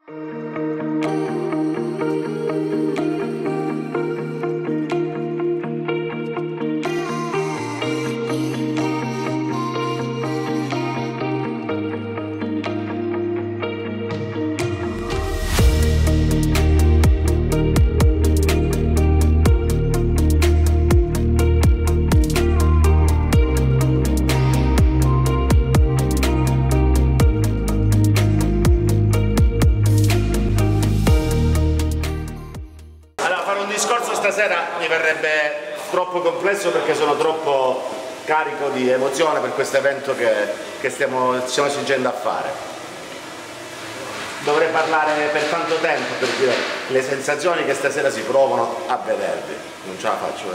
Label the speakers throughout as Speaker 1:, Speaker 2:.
Speaker 1: Stasera mi verrebbe troppo complesso perché sono troppo carico di emozione per questo evento che stiamo cingendo a fare. Dovrei parlare per tanto tempo per dire le sensazioni che stasera si provano a vedervi. Non ce la faccio.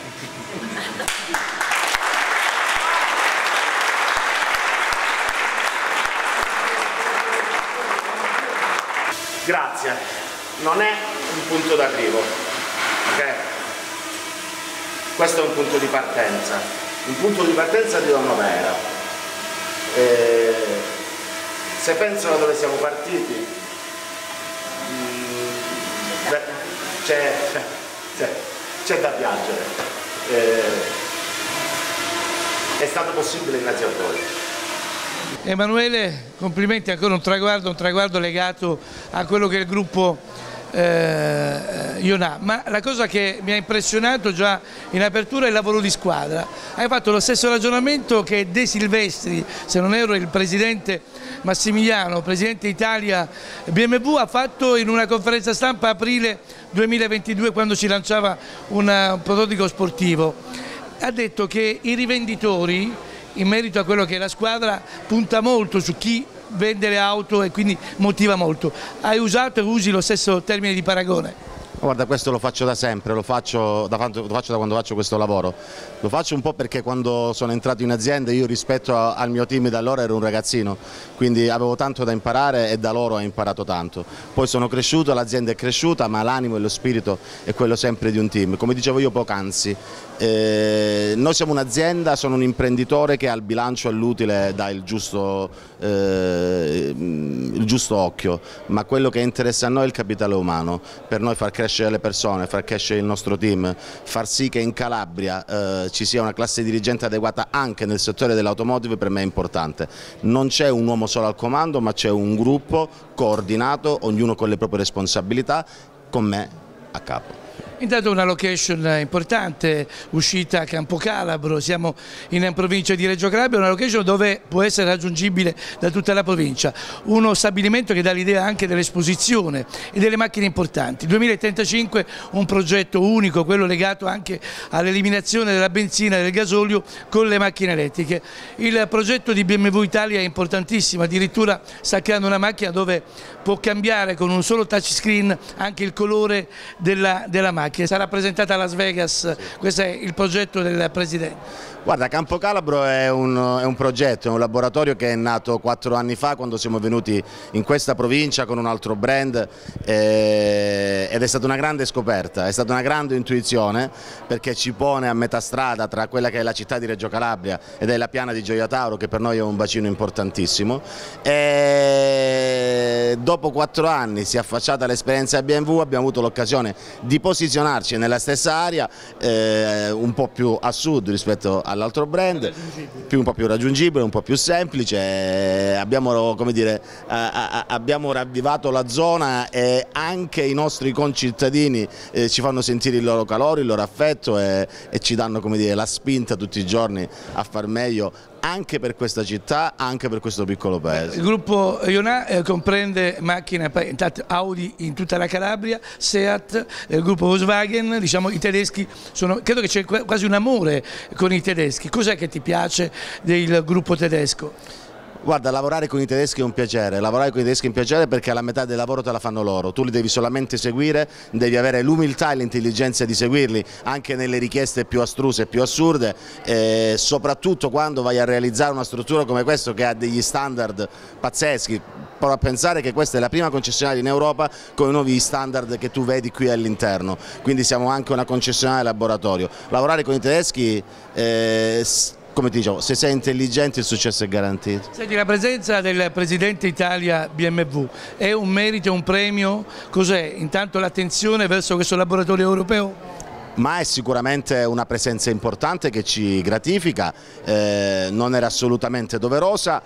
Speaker 1: Grazie, non è un punto d'arrivo. Okay. Questo è un punto di partenza di Donnovera. Se penso da dove siamo partiti, c'è da piangere. È stato possibile grazie a voi.
Speaker 2: Emanuele, complimenti, ancora un traguardo legato a quello che è il gruppo Ionà, ma la cosa che mi ha impressionato già in apertura è il lavoro di squadra. Hai fatto lo stesso ragionamento che De Silvestri, se non erro il presidente Massimiliano, presidente Italia BMW, ha fatto in una conferenza stampa aprile 2022 quando si lanciava un prototipo sportivo. Ha detto che i rivenditori, in merito a quello che è la squadra, punta molto su chi vende le auto e quindi motiva molto. Hai usato e usi lo stesso termine di paragone?
Speaker 1: Guarda, questo lo faccio da sempre, lo faccio da quando faccio questo lavoro. Lo faccio un po' perché quando sono entrato in azienda io rispetto al mio team da allora ero un ragazzino, quindi avevo tanto da imparare e da loro ho imparato tanto. Poi sono cresciuto, l'azienda è cresciuta, ma l'animo e lo spirito è quello sempre di un team. Come dicevo io poc'anzi, noi siamo un'azienda, sono un imprenditore che al bilancio all'utile dà il giusto occhio, ma quello che interessa a noi è il capitale umano, per noi far crescere le persone, far crescere il nostro team, far sì che in Calabria ci sia una classe dirigente adeguata anche nel settore dell'automotive per me è importante. Non c'è un uomo solo al comando, ma c'è un gruppo coordinato, ognuno con le proprie responsabilità, con me a capo.
Speaker 2: Intanto una location importante, uscita a Campocalabro, siamo in provincia di Reggio Calabria, una location dove può essere raggiungibile da tutta la provincia, uno stabilimento che dà l'idea anche dell'esposizione e delle macchine importanti. 2035 un progetto unico, quello legato anche all'eliminazione della benzina e del gasolio con le macchine elettriche. Il progetto di BMW Italia è importantissimo, addirittura sta creando una macchina dove può cambiare con un solo touchscreen anche il colore della macchina. Sarà presentata a Las Vegas, questo è il progetto del Presidente.
Speaker 1: Guarda, Campocalabro è un progetto, è un laboratorio che è nato 4 anni fa quando siamo venuti in questa provincia con un altro brand ed è stata una grande scoperta, è stata una grande intuizione perché ci pone a metà strada tra quella che è la città di Reggio Calabria ed è la piana di Gioia Tauro, che per noi è un bacino importantissimo. E dopo 4 anni si è affacciata l'esperienza BMW, abbiamo avuto l'occasione di posizionarci nella stessa area, un po' più a sud rispetto all'altro brand, un po' più raggiungibile, un po' più semplice. Abbiamo, come dire, abbiamo ravvivato la zona e anche i nostri concittadini ci fanno sentire il loro calore, il loro affetto e ci danno, come dire, la spinta tutti i giorni a far meglio anche per questa città, anche per questo piccolo paese.
Speaker 2: Il gruppo Ionà comprende macchine, Audi in tutta la Calabria, Seat, il gruppo Volkswagen, diciamo i tedeschi, credo che c'è quasi un amore con i tedeschi. Cos'è che ti piace del gruppo tedesco?
Speaker 1: Guarda, lavorare con i tedeschi è un piacere, perché la metà del lavoro te la fanno loro, tu li devi solamente seguire, devi avere l'umiltà e l'intelligenza di seguirli anche nelle richieste più astruse e più assurde, soprattutto quando vai a realizzare una struttura come questa che ha degli standard pazzeschi. Prova a pensare che questa è la prima concessionaria in Europa con i nuovi standard che tu vedi qui all'interno, quindi siamo anche una concessionaria laboratorio. Lavorare con i tedeschi come ti dicevo, se sei intelligente il successo è garantito.
Speaker 2: Senti, la presenza del presidente Italia BMW è un merito, è un premio? Cos'è? Intanto l'attenzione verso questo laboratorio europeo?
Speaker 1: Ma è sicuramente una presenza importante che ci gratifica, non era assolutamente doverosa.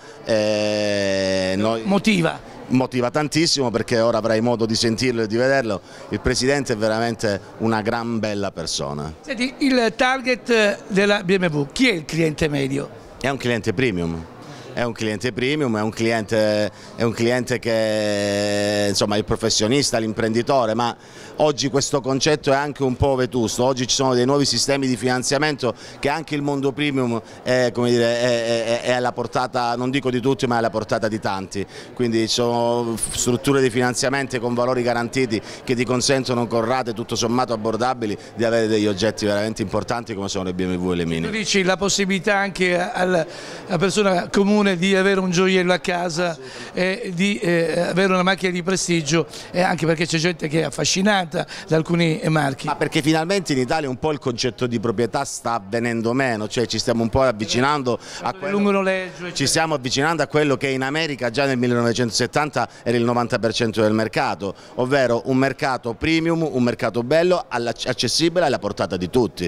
Speaker 1: Motiva tantissimo, perché ora avrai modo di sentirlo e di vederlo. Il Presidente è veramente una gran bella persona.
Speaker 2: Senti, il target della BMW, chi è il cliente medio?
Speaker 1: È un cliente premium. È un cliente premium, è un cliente che insomma è il professionista, l'imprenditore, ma oggi questo concetto è anche un po' vetusto. Oggi ci sono dei nuovi sistemi di finanziamento che anche il mondo premium è, come dire, è alla portata, non dico di tutti, ma è alla portata di tanti. Quindi ci sono strutture di finanziamento con valori garantiti che ti consentono con rate tutto sommato abbordabili di avere degli oggetti veramente importanti come sono le BMW e le Mini.
Speaker 2: Tu dici la possibilità anche alla persona comune di avere un gioiello a casa e di avere una macchina di prestigio, e anche perché c'è gente che è affascinata da alcuni marchi.
Speaker 1: Ma perché finalmente in Italia un po' il concetto di proprietà sta venendo meno, cioè ci stiamo un po' avvicinando a quello,
Speaker 2: lungo noleggio,
Speaker 1: ci stiamo avvicinando a quello che in America già nel 1970 era il 90% del mercato, ovvero un mercato premium, un mercato bello, accessibile alla portata di tutti.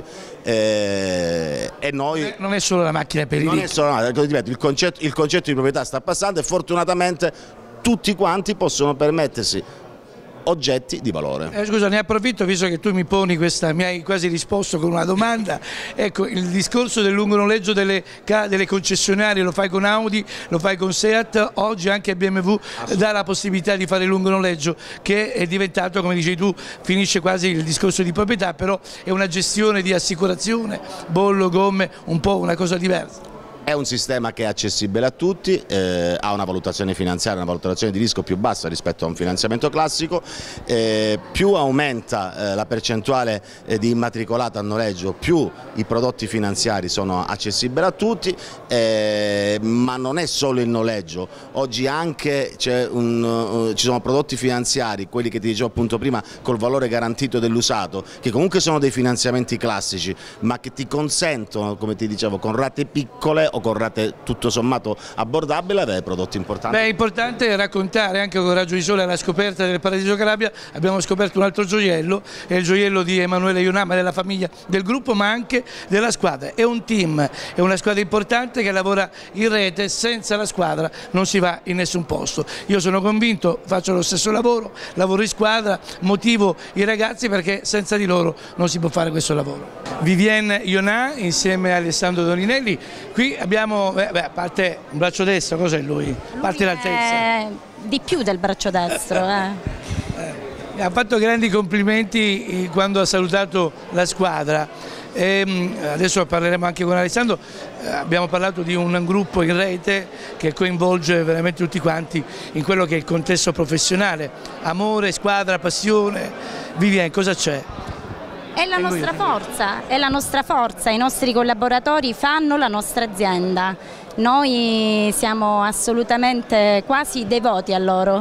Speaker 1: E noi
Speaker 2: non è solo la macchina per i
Speaker 1: non
Speaker 2: ricchi.
Speaker 1: è solo, il concetto di proprietà sta passando e fortunatamente tutti quanti possono permettersi oggetti di valore.
Speaker 2: Scusa, ne approfitto, visto che tu mi poni questa, mi hai quasi risposto con una domanda. Ecco, il discorso del lungo noleggio delle concessionarie lo fai con Audi, lo fai con Seat, oggi anche BMW dà la possibilità di fare il lungo noleggio, che è diventato, come dicevi tu, finisce quasi il discorso di proprietà, però è una gestione di assicurazione, bollo, gomme, un po' una cosa diversa.
Speaker 1: È un sistema che è accessibile a tutti, ha una valutazione finanziaria, una valutazione di rischio più bassa rispetto a un finanziamento classico, più aumenta la percentuale di immatricolata a noleggio, più i prodotti finanziari sono accessibili a tutti, ma non è solo il noleggio, oggi anche ci sono prodotti finanziari, quelli che ti dicevo appunto prima, col valore garantito dell'usato, che comunque sono dei finanziamenti classici, ma che ti consentono, come ti dicevo, con rate piccole o con rate tutto sommato abbordabili, avere prodotti importanti.
Speaker 2: Beh, è importante raccontare anche con Raggio di Sole alla scoperta del Paradiso Calabria. Abbiamo scoperto un altro gioiello, è il gioiello di Emanuele Ionama, della famiglia, del gruppo, ma anche della squadra. È un team, è una squadra importante che lavora in rete, senza la squadra non si va in nessun posto. Io sono convinto, faccio lo stesso lavoro, lavoro in squadra, motivo i ragazzi perché senza di loro non si può fare questo lavoro. Vivienne Ionà insieme a Alessandro Doninelli, qui abbiamo, a parte un braccio destro, cos'è lui? A parte l'altezza.
Speaker 3: Di più del braccio destro.
Speaker 2: Ha fatto grandi complimenti quando ha salutato la squadra. Adesso parleremo anche con Alessandro, abbiamo parlato di un gruppo in rete che coinvolge veramente tutti quanti in quello che è il contesto professionale. Amore, squadra, passione. Vivienne, cosa c'è?
Speaker 3: È la nostra forza, i nostri collaboratori fanno la nostra azienda, noi siamo assolutamente quasi devoti a loro.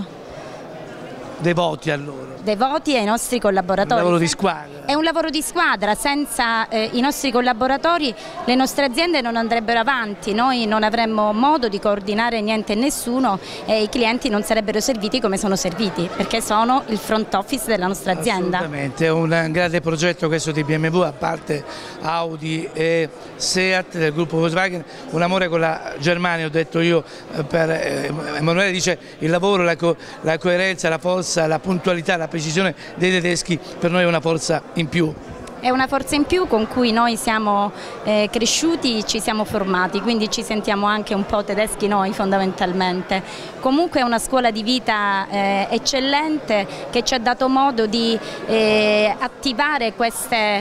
Speaker 2: Devoti a loro?
Speaker 3: Devoti ai nostri collaboratori.
Speaker 2: Un lavoro di squadra.
Speaker 3: È un lavoro di squadra, senza i nostri collaboratori le nostre aziende non andrebbero avanti, noi non avremmo modo di coordinare niente e nessuno e i clienti non sarebbero serviti come sono serviti, perché sono il front office della nostra azienda.
Speaker 2: Assolutamente, è un grande progetto questo di BMW, a parte Audi e Seat del gruppo Volkswagen, un amore con la Germania, ho detto io, Emanuele dice il lavoro, la coerenza, la forza, la puntualità, la precisione dei tedeschi per noi è una forza in più.
Speaker 3: È una forza in più con cui noi siamo cresciuti, ci siamo formati, quindi ci sentiamo anche un po' tedeschi noi fondamentalmente. Comunque è una scuola di vita eccellente che ci ha dato modo di attivare queste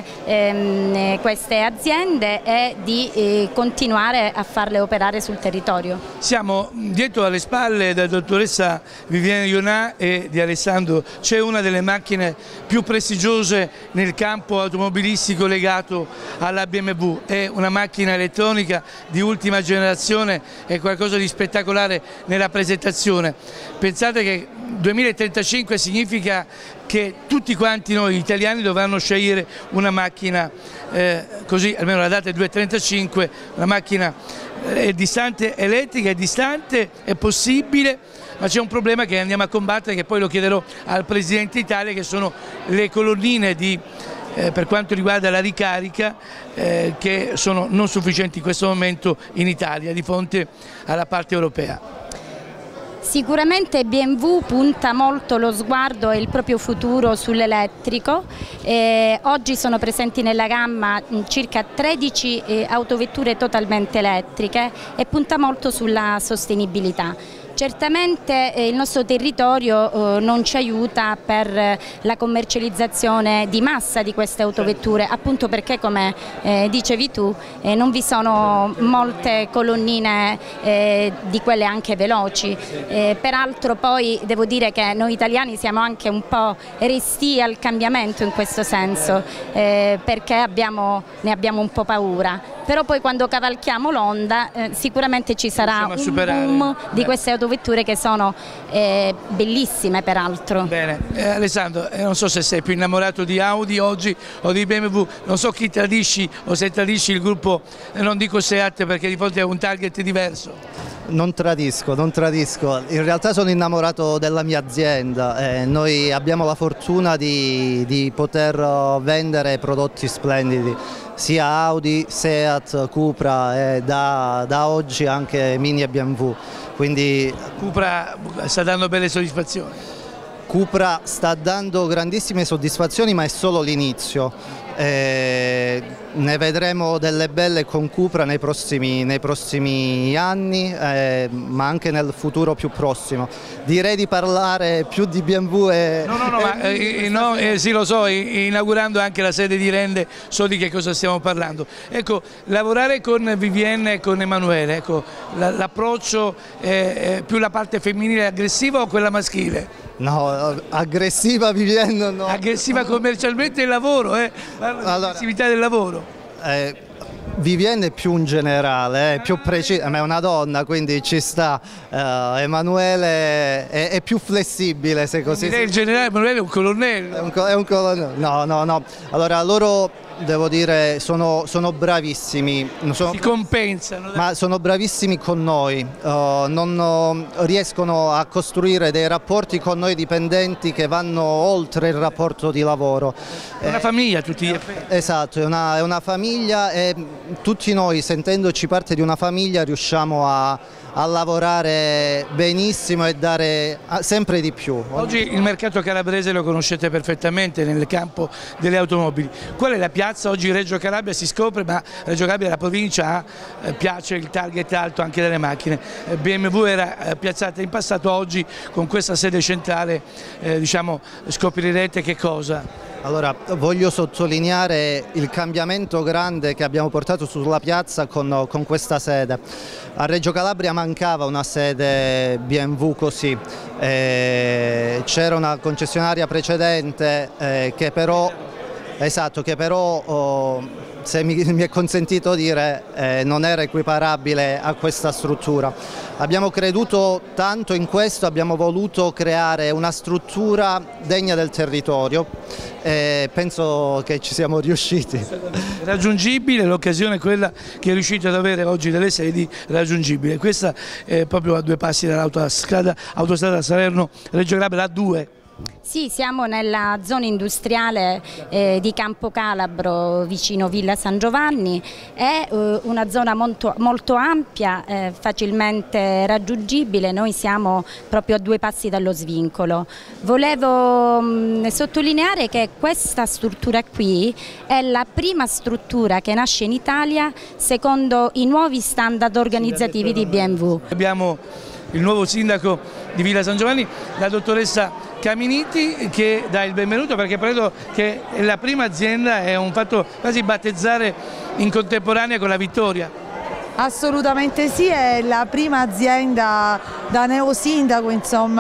Speaker 3: aziende e di continuare a farle operare sul territorio.
Speaker 2: Siamo dietro alle spalle della dottoressa Vivienne Ionà e di Alessandro, c'è una delle macchine più prestigiose nel campo automobilistico automobilistico legato alla BMW. È una macchina elettronica di ultima generazione, è qualcosa di spettacolare nella presentazione. Pensate che 2035 significa che tutti quanti noi italiani dovranno scegliere una macchina, così almeno la data è 2035, una macchina è distante, elettrica, è distante, è possibile, ma c'è un problema che andiamo a combattere, che poi lo chiederò al Presidente Italia, che sono le colonnine per quanto riguarda la ricarica, che sono non sufficienti in questo momento in Italia di fronte alla parte europea.
Speaker 3: Sicuramente BMW punta molto lo sguardo e il proprio futuro sull'elettrico. Oggi sono presenti nella gamma circa 13 autovetture totalmente elettriche e punta molto sulla sostenibilità. Certamente il nostro territorio non ci aiuta per la commercializzazione di massa di queste autovetture, appunto perché, come dicevi tu, non vi sono molte colonnine di quelle anche veloci. Peraltro poi devo dire che noi italiani siamo anche un po' restii al cambiamento in questo senso, perché ne abbiamo un po' paura. Però poi quando cavalchiamo l'onda sicuramente ci sarà un boom di queste autovetture che sono bellissime peraltro.
Speaker 2: Bene, Alessandro, non so se sei più innamorato di Audi oggi o di BMW, non so chi tradisci o se tradisci il gruppo, non dico Seat perché di fronte a un target diverso.
Speaker 4: Non tradisco, in realtà sono innamorato della mia azienda, noi abbiamo la fortuna di poter vendere prodotti splendidi, sia Audi, Seat, Cupra e da oggi anche Mini e BMW. Quindi
Speaker 2: Cupra sta dando belle soddisfazioni.
Speaker 4: Cupra sta dando grandissime soddisfazioni, ma è solo l'inizio. Ne vedremo delle belle con Cupra nei prossimi anni, ma anche nel futuro più prossimo. Direi di parlare più di BMW
Speaker 2: sì, lo so, inaugurando anche la sede di Rende, so di che cosa stiamo parlando. Ecco, lavorare con Vivienne e con Emanuele, ecco, l'approccio è più la parte femminile aggressiva o quella maschile?
Speaker 4: No, aggressiva Vivienne no.
Speaker 2: Aggressiva commercialmente il lavoro, l'aggressività del lavoro.
Speaker 4: Vivienne è più un generale, più preciso, ma è una donna, quindi ci sta. Emanuele è più flessibile, se così.
Speaker 2: Il generale Emanuele è un colonnello.
Speaker 4: È un colonnello. No. Allora loro, devo dire, sono bravissimi.
Speaker 2: Si compensano.
Speaker 4: Ma sono bravissimi con noi, non riescono a costruire dei rapporti con noi dipendenti che vanno oltre il rapporto di lavoro.
Speaker 2: È una famiglia a tutti gli effetti.
Speaker 4: Esatto, è una famiglia e tutti noi, sentendoci parte di una famiglia, riusciamo a lavorare benissimo e dare sempre di più.
Speaker 2: Oggi il mercato calabrese lo conoscete perfettamente nel campo delle automobili. Qual è la piazza? Oggi Reggio Calabria si scopre, ma Reggio Calabria, la provincia, piace il target alto anche delle macchine. BMW era piazzata in passato, oggi con questa sede centrale diciamo, scoprirete che cosa.
Speaker 4: Allora, voglio sottolineare il cambiamento grande che abbiamo portato sulla piazza con questa sede. A Reggio Calabria mancava una sede BMW così, c'era una concessionaria precedente che però, se mi è consentito dire, non era equiparabile a questa struttura. Abbiamo creduto tanto in questo, abbiamo voluto creare una struttura degna del territorio e penso che ci siamo riusciti.
Speaker 2: Raggiungibile, l'occasione è quella che è riuscito ad avere oggi delle sedi raggiungibili. Questa è proprio a 2 passi dall'autostrada Salerno-Reggio Calabria, A2.
Speaker 3: Sì, siamo nella zona industriale di Campocalabro vicino Villa San Giovanni, è una zona molto ampia, facilmente raggiungibile, noi siamo proprio a 2 passi dallo svincolo. Volevo sottolineare che questa struttura qui è la prima struttura che nasce in Italia secondo i nuovi standard organizzativi di BMW.
Speaker 2: Abbiamo il nuovo sindaco di Villa San Giovanni, la dottoressa Caminiti, che dà il benvenuto perché credo che la prima azienda è un fatto quasi battezzare in contemporanea con la vittoria.
Speaker 5: Assolutamente sì, è la prima azienda da neosindaco, insomma,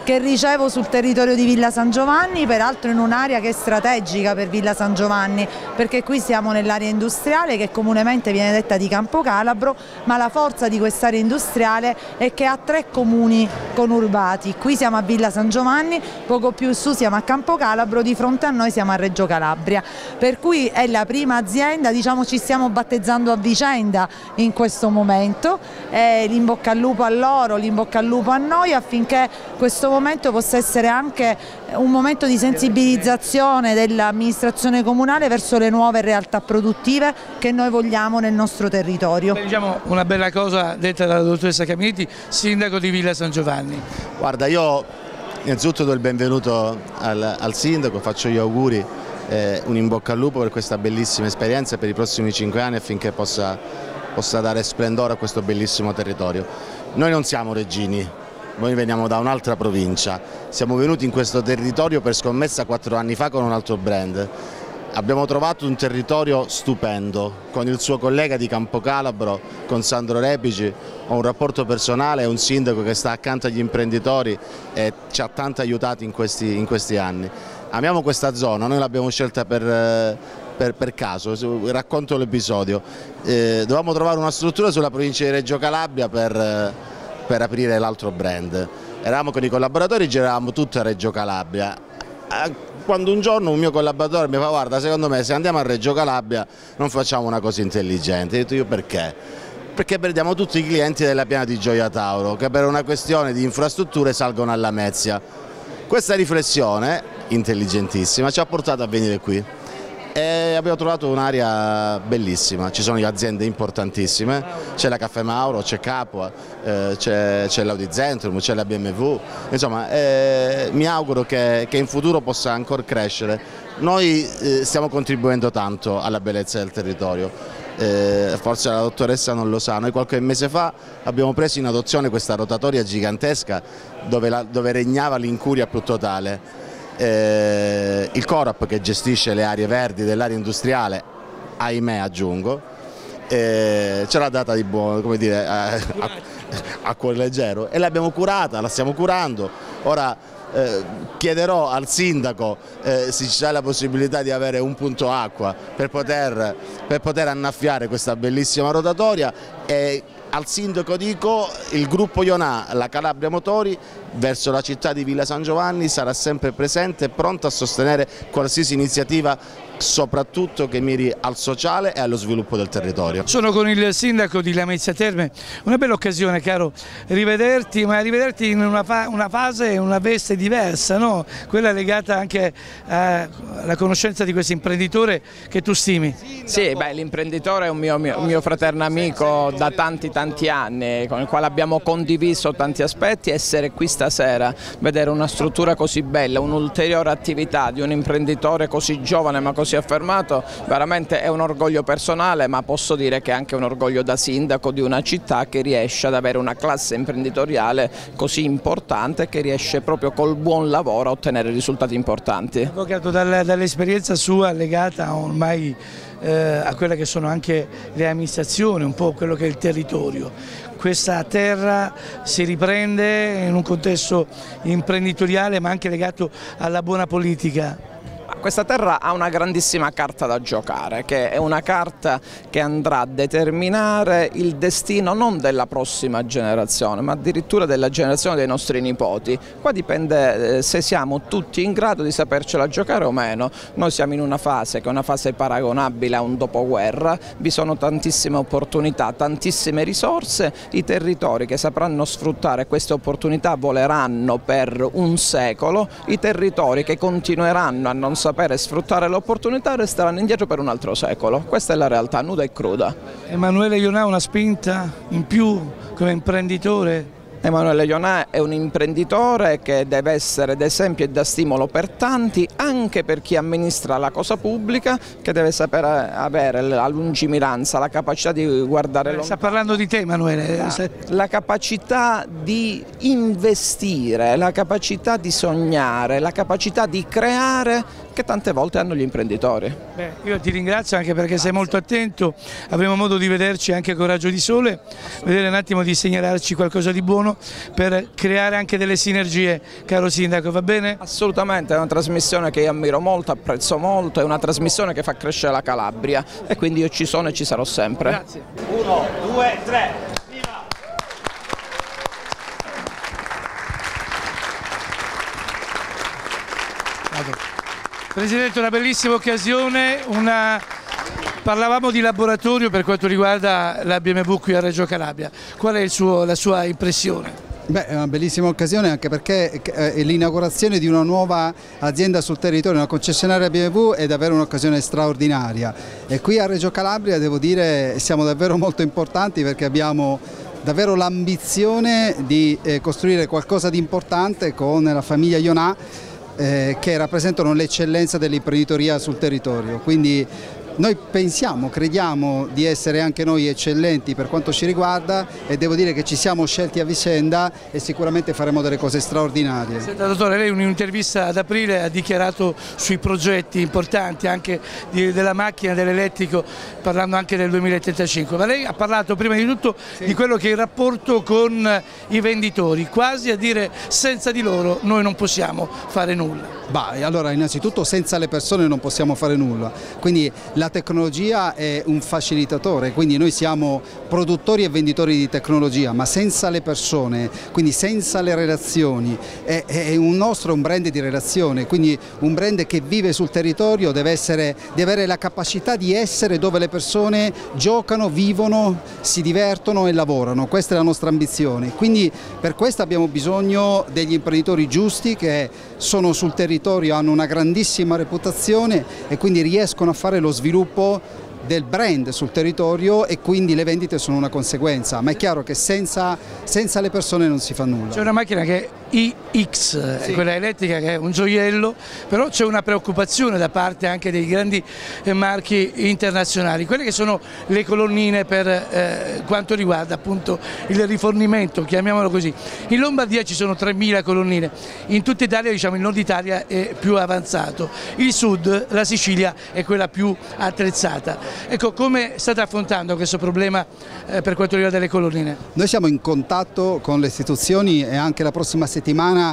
Speaker 5: che ricevo sul territorio di Villa San Giovanni, peraltro in un'area che è strategica per Villa San Giovanni, perché qui siamo nell'area industriale che comunemente viene detta di Campo Calabro, ma la forza di quest'area industriale è che ha 3 comuni conurbati. Qui siamo a Villa San Giovanni, poco più su siamo a Campo Calabro, di fronte a noi siamo a Reggio Calabria, per cui è la prima azienda, diciamo ci stiamo battezzando a vicenda in questo momento, l'in bocca al lupo a loro, l'in bocca al lupo a noi, affinché questo momento possa essere anche un momento di sensibilizzazione dell'amministrazione comunale verso le nuove realtà produttive che noi vogliamo nel nostro territorio.
Speaker 2: Diciamo una bella cosa detta dalla dottoressa Caminetti, sindaco di Villa San Giovanni.
Speaker 1: Guarda, io innanzitutto do il benvenuto al sindaco, faccio gli auguri, un in bocca al lupo per questa bellissima esperienza per i prossimi 5 anni affinché possa dare splendore a questo bellissimo territorio. Noi non siamo reggini, noi veniamo da un'altra provincia, siamo venuti in questo territorio per scommessa 4 anni fa con un altro brand. Abbiamo trovato un territorio stupendo, con il suo collega di Campo Calabro, con Sandro Repici, ho un rapporto personale, è un sindaco che sta accanto agli imprenditori e ci ha tanto aiutati in questi anni. Amiamo questa zona, noi l'abbiamo scelta per caso, racconto l'episodio. Dovevamo trovare una struttura sulla provincia di Reggio Calabria per aprire l'altro brand. Eravamo con i collaboratori, giravamo tutto a Reggio Calabria. Quando un giorno un mio collaboratore mi fa: guarda, secondo me se andiamo a Reggio Calabria non facciamo una cosa intelligente. Ho detto: io perché? Perché perdiamo tutti i clienti della piana di Gioia Tauro che per una questione di infrastrutture salgono alla Lamezia. Questa riflessione intelligentissima ci ha portato a venire qui e abbiamo trovato un'area bellissima, ci sono aziende importantissime, c'è la Caffè Mauro, c'è Capua, c'è l'Audi Zentrum, c'è la BMW, insomma mi auguro che in futuro possa ancora crescere. Noi stiamo contribuendo tanto alla bellezza del territorio, forse la dottoressa non lo sa, noi qualche mese fa abbiamo preso in adozione questa rotatoria gigantesca dove regnava l'incuria più totale. Il Corap, che gestisce le aree verdi dell'area industriale, ahimè aggiungo, ce l'ha data di buono, come dire, a cuore leggero, e l'abbiamo curata, la stiamo curando. Ora chiederò al sindaco se ci c'è la possibilità di avere un punto acqua per poter annaffiare questa bellissima rotatoria, e al sindaco dico: il gruppo Ionà, la Calabria Motori, verso la città di Villa San Giovanni sarà sempre presente e pronto a sostenere qualsiasi iniziativa, soprattutto che miri al sociale e allo sviluppo del territorio.
Speaker 2: Sono con il sindaco di Lamezia Terme, una bella occasione, caro, rivederti, ma rivederti in una fase e una veste diversa, no? Quella legata anche alla conoscenza di questo imprenditore che tu stimi.
Speaker 6: Sì, l'imprenditore è un mio fraterno amico da tanti anni, con il quale abbiamo condiviso tanti aspetti. Essere qui stasera, vedere una struttura così bella, un'ulteriore attività di un imprenditore così giovane ma così affermato, veramente è un orgoglio personale, ma posso dire che è anche un orgoglio da sindaco di una città che riesce ad avere una classe imprenditoriale così importante, che riesce proprio col buon lavoro a ottenere risultati importanti.
Speaker 2: Avvocato, dall'esperienza sua legata ormai a quelle che sono anche le amministrazioni, un po' quello che è il territorio, questa terra si riprende in un contesto imprenditoriale ma anche legato alla buona politica.
Speaker 6: Questa terra ha una grandissima carta da giocare, che è una carta che andrà a determinare il destino non della prossima generazione, ma addirittura della generazione dei nostri nipoti. Qua dipende se siamo tutti in grado di sapercela giocare o meno. Noi siamo in una fase che è una fase paragonabile a un dopoguerra, vi sono tantissime opportunità, tantissime risorse, i territori che sapranno sfruttare queste opportunità voleranno per un secolo, i territori che continueranno a non sapere sfruttare l'opportunità resteranno indietro per un altro secolo. Questa è la realtà nuda e cruda.
Speaker 2: Emanuele Ionà una spinta in più come imprenditore?
Speaker 6: Emanuele Ionà è un imprenditore che deve essere d'esempio e da stimolo per tanti, anche per chi amministra la cosa pubblica, che deve sapere avere la lungimiranza, la capacità di guardare lontano.
Speaker 2: Sta parlando di te, Emanuele.
Speaker 6: La capacità di investire, la capacità di sognare, la capacità di creare che tante volte hanno gli imprenditori.
Speaker 2: Beh, io ti ringrazio anche perché sei molto attento, avremo modo di vederci anche con Raggio di Sole, vedere un attimo di segnalarci qualcosa di buono per creare anche delle sinergie, caro Sindaco, va bene?
Speaker 6: Assolutamente, è una trasmissione che io ammiro molto, apprezzo molto, è una trasmissione che fa crescere la Calabria e quindi io ci sono e ci sarò sempre.
Speaker 2: Grazie.
Speaker 7: 1, 2, 3.
Speaker 2: Presidente, una bellissima occasione, parlavamo di laboratorio per quanto riguarda la BMW qui a Reggio Calabria, qual è la sua impressione?
Speaker 8: Beh, è una bellissima occasione anche perché è l'inaugurazione di una nuova azienda sul territorio, una concessionaria BMW, è davvero un'occasione straordinaria e qui a Reggio Calabria devo dire siamo davvero molto importanti perché abbiamo davvero l'ambizione di costruire qualcosa di importante con la famiglia Ionà che rappresentano l'eccellenza dell'imprenditoria sul territorio. Quindi noi crediamo di essere anche noi eccellenti per quanto ci riguarda e devo dire che ci siamo scelti a vicenda e sicuramente faremo delle cose straordinarie.
Speaker 2: Senta, dottore, lei in un'intervista ad aprile ha dichiarato sui progetti importanti anche della macchina, dell'elettrico, parlando anche del 2035, ma lei ha parlato prima di tutto di quello che è il rapporto con i venditori, quasi a dire senza di loro noi non possiamo fare nulla.
Speaker 8: Allora innanzitutto senza le persone non possiamo fare nulla, quindi la tecnologia è un facilitatore, quindi noi siamo produttori e venditori di tecnologia, ma senza le persone, quindi senza le relazioni, è un brand di relazione, quindi un brand che vive sul territorio deve avere la capacità di essere dove le persone giocano, vivono, si divertono e lavorano, questa è la nostra ambizione, quindi per questo abbiamo bisogno degli imprenditori giusti che sono sul territorio, hanno una grandissima reputazione e quindi riescono a fare lo sviluppo del brand sul territorio e quindi le vendite sono una conseguenza, ma è chiaro che senza le persone non si fa nulla.
Speaker 2: C'è una macchina che è iX, sì, quella elettrica che è un gioiello, però c'è una preoccupazione da parte anche dei grandi marchi internazionali, quelle che sono le colonnine per quanto riguarda appunto il rifornimento, chiamiamolo così. In Lombardia ci sono 3.000 colonnine, in tutta Italia diciamo il nord Italia è più avanzato, il sud, la Sicilia è quella più attrezzata. Ecco, come state affrontando questo problema per quanto riguarda le colonnine?
Speaker 8: Noi siamo in contatto con le istituzioni e anche la prossima settimana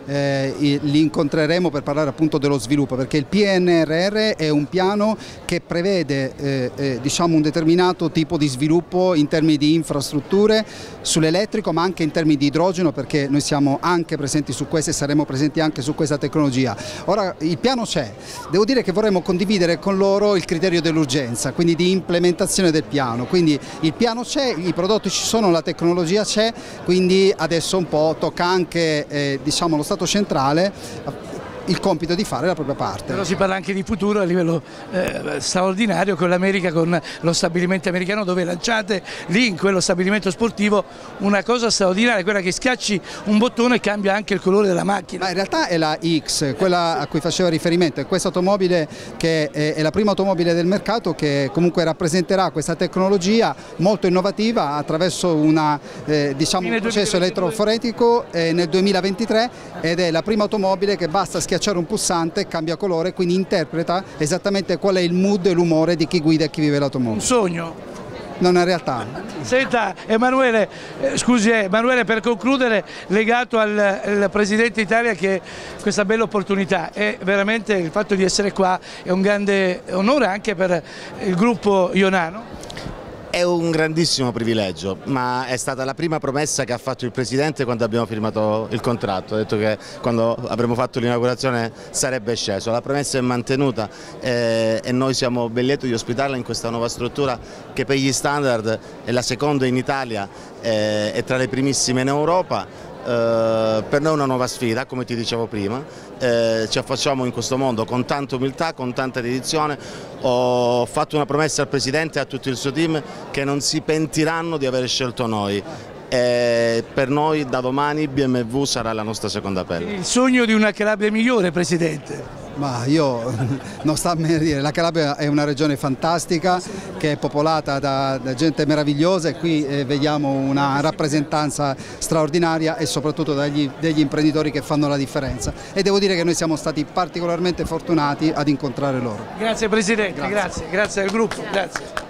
Speaker 8: li incontreremo per parlare appunto dello sviluppo, perché il PNRR è un piano che prevede diciamo un determinato tipo di sviluppo in termini di infrastrutture sull'elettrico ma anche in termini di idrogeno, perché noi siamo anche presenti su questo e saremo presenti anche su questa tecnologia. Ora il piano c'è, devo dire che vorremmo condividere con loro il criterio dell'urgenza, quindi di implementazione del piano, quindi il piano c'è, i prodotti ci sono, la tecnologia c'è, quindi adesso un po' tocca anche diciamo lo Stato centrale il compito di fare la propria parte.
Speaker 2: Però si parla anche di futuro a livello straordinario con l'America, con lo stabilimento americano, dove lanciate lì in quello stabilimento sportivo una cosa straordinaria, quella che schiacci un bottone e cambia anche il colore della macchina.
Speaker 8: Ma in realtà è la X, quella a cui faceva riferimento, è questa automobile che è la prima automobile del mercato che comunque rappresenterà questa tecnologia molto innovativa attraverso diciamo, un processo elettroforetico nel 2023 ed è la prima automobile che basta schiacciare un pulsante, cambia colore, quindi interpreta esattamente qual è il mood e l'umore di chi guida e chi vive l'automobile.
Speaker 2: Un sogno?
Speaker 8: Non è realtà.
Speaker 2: Senta Emanuele, scusi Emanuele, per concludere, legato al Presidente Italia, che questa bella opportunità è veramente il fatto di essere qua, è un grande onore anche per il gruppo Ionano.
Speaker 1: È un grandissimo privilegio, ma è stata la prima promessa che ha fatto il Presidente quando abbiamo firmato il contratto, ha detto che quando avremmo fatto l'inaugurazione sarebbe sceso, la promessa è mantenuta e noi siamo ben lieti di ospitarla in questa nuova struttura che per gli standard è la seconda in Italia, è tra le primissime in Europa. Per noi è una nuova sfida, come ti dicevo prima, ci affacciamo in questo mondo con tanta umiltà, con tanta dedizione. Ho fatto una promessa al Presidente e a tutto il suo team che non si pentiranno di aver scelto noi. Per noi da domani BMW sarà la nostra seconda pelle.
Speaker 2: Il sogno di una Calabria migliore, Presidente.
Speaker 8: Ma io non sta a me dire, la Calabria è una regione fantastica che è popolata da gente meravigliosa e qui vediamo una rappresentanza straordinaria e soprattutto degli imprenditori che fanno la differenza e devo dire che noi siamo stati particolarmente fortunati ad incontrare loro.
Speaker 2: Grazie Presidente, grazie al gruppo. Grazie.